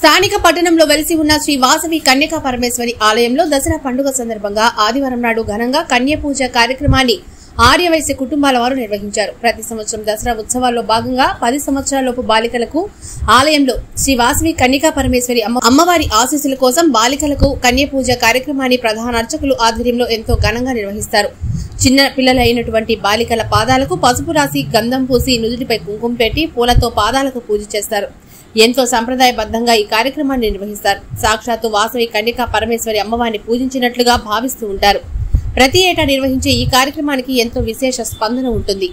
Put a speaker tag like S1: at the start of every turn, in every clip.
S1: స్థానిక పట్టణంలో వెలిసి ఉన్న శ్రీ వాసవి కన్యకా పరమేశ్వరి ఆలయంలో దసరా పండుగ సందర్భంగా ఆదివారం నాడు ఘనంగా కన్య పూజ కార్యక్రమాన్ని ఆర్యవైశ్య కుటుంబాల వారు నిర్వహించారు. ప్రతి సంవత్సరం దసరా ఉత్సవాల్లో భాగంగా 10 సంవత్సరాలలోపు బాలికలకు ఆలయంలో శ్రీ వాసవి కన్యకా పరమేశ్వరి అమ్మవారి ఆశీస్సుల కోసం బాలికలకు కన్య పూజ కార్యక్రమాన్ని ప్రధాన అర్చకులు ఆధ్వర్యంలో ఎంతో ఘనంగా నిర్వహిస్తారు. చిన్న పిల్లలైనటువంటి బాలికల పాదాలకు పసుపు రాసి గంధం పూసి నుదుటిపై కుంకుమ పెట్టి పూలతో పాదాలకు పూజ చేస్తారు. ఎంతో సంప్రదాయబద్ధంగా ఈ కార్యక్రమాన్ని నిర్వహిస్తారు. సాక్షాత్తు వాసవి కన్యకా పరమేశ్వరి అమ్మవారిని పూజించినట్లుగా భావిస్తూ ఉంటారు. ప్రతి ఏటా నిర్వహించే ఈ కార్యక్రమానికి ఎంతో విశేష స్పందన ఉంటుంది.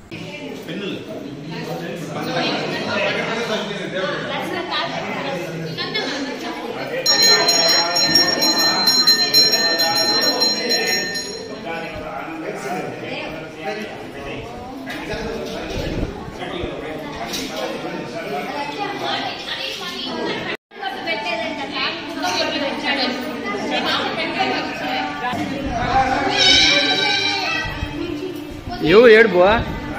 S2: ఎవరు ఏడు బువా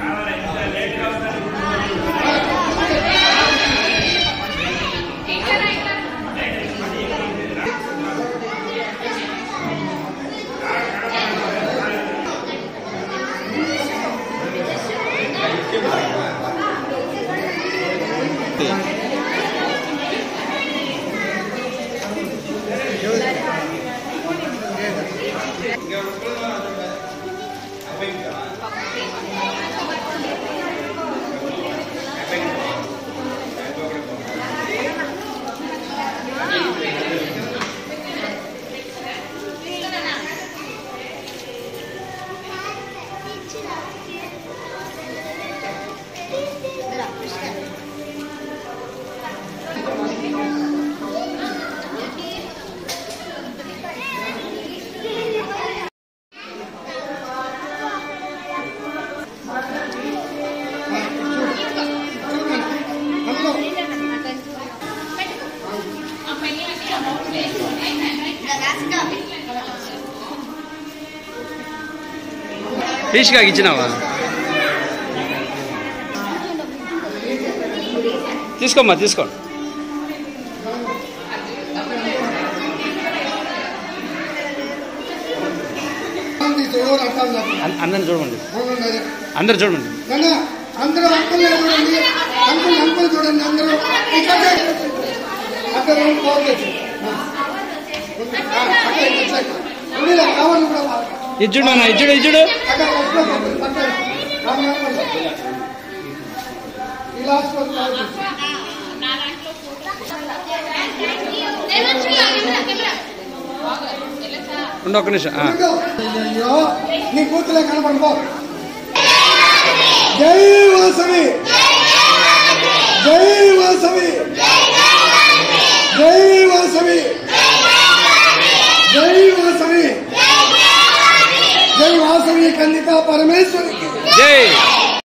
S2: ఫిష్గా ఇచ్చినావా? తీసుకోమ్మా, తీసుకో. అందరిని చూడండి, అందరు చూడండి.
S3: అందరూ అంకుల్ చూడండి, అంకుల్ చూడండి, అందరూ
S2: ఇచ్చుడు అన్న, ఇచ్చుడు ఇచ్చుడు. ఒక్క నిమిషం.
S3: నీ కూతులే కనపడుకో. జై వాసవి, జై వాసవి.